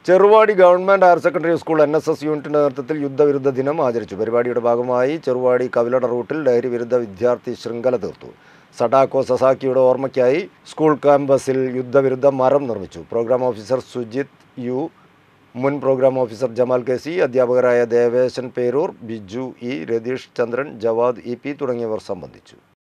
Cheruvadi government higher secondary school NSS യൂണിറ്റിന്റെ നേതൃത്വത്തിൽ യുദ്ധവിരുദ്ധ ദിനം ആചരിച്ചു. പരിപാടിയുടെ ഭാഗമായി ചെറുവാടി കവിലട റൂട്ടിൽ ലഹരി വിരുദ്ധ വിദ്യാർത്ഥി ശൃംഖല തീർത്തു. സഡാക്കോ സസാക്കിയുടെ ഓർമ്മയ്ക്കായി സ്കൂൾ ക്യാമ്പസിൽ യുദ്ധവിരുദ്ധ മരം നിർമ്മിച്ചു. പ്രോഗ്രാം ഓഫീസർ സുജിത് യു, മുൻ പ്രോഗ്രാം ഓഫീസർ ജമാൽ KC, അധ്യാപകരായ ദേവേശൻ പേരൂർ, ബിജു E, രതീഷ് ചന്ദ്രൻ, ജവാദ് EP തുടങ്ങിയവർ സംബന്ധിച്ചു.